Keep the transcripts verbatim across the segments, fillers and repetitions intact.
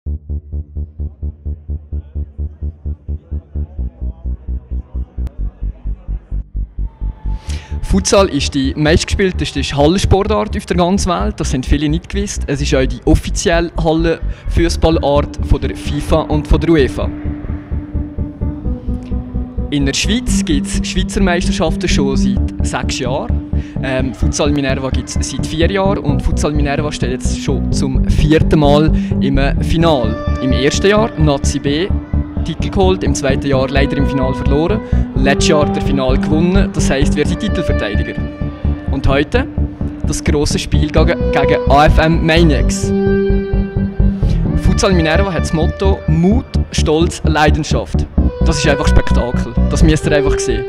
Futsal ist die meistgespielteste Hallensportart auf der ganzen Welt. Das haben viele nicht gewusst. Es ist auch die offizielle Hallenfußballart von der FIFA und von der UEFA. In der Schweiz gibt es Schweizer Meisterschaften schon seit sechs Jahren. Ähm, Futsal Minerva gibt es seit vier Jahren und Futsal Minerva steht jetzt schon zum vierten Mal im Finale. Im ersten Jahr Nazi B Titel geholt, im zweiten Jahr leider im Finale verloren, letztes Jahr der Finale gewonnen, das heisst, wir sind Titelverteidiger. Und heute das grosse Spiel gegen, gegen A F M Maniacs. Futsal Minerva hat das Motto Mut, Stolz, Leidenschaft. Das ist einfach Spektakel, das müsst ihr einfach sehen.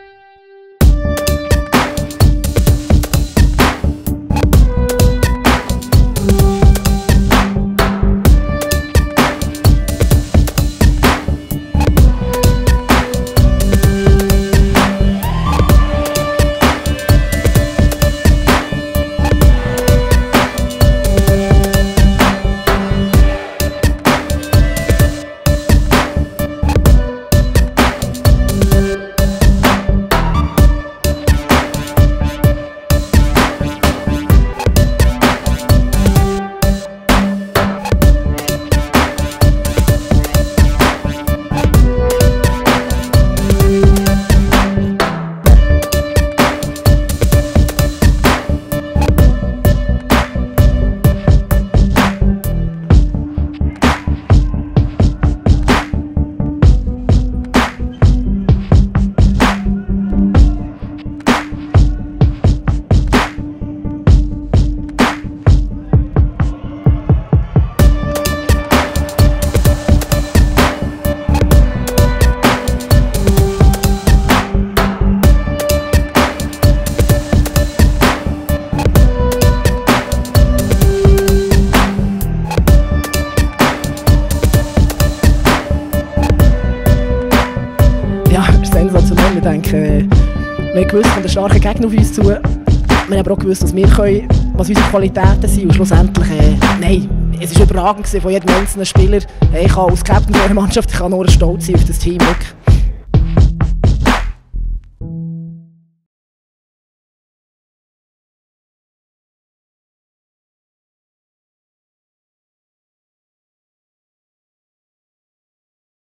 Sensationell. Ich denke, wir haben gewusst, es kommt ein starker Gegner auf uns zu. Wir haben aber auch gewusst, was wir können, was unsere Qualitäten sind. Und schlussendlich, äh, nein, es war überragend von jedem einzelnen Spieler. Ich kann als Captain dieser Mannschaft ich kann nur stolz sein auf das Team. Wirklich.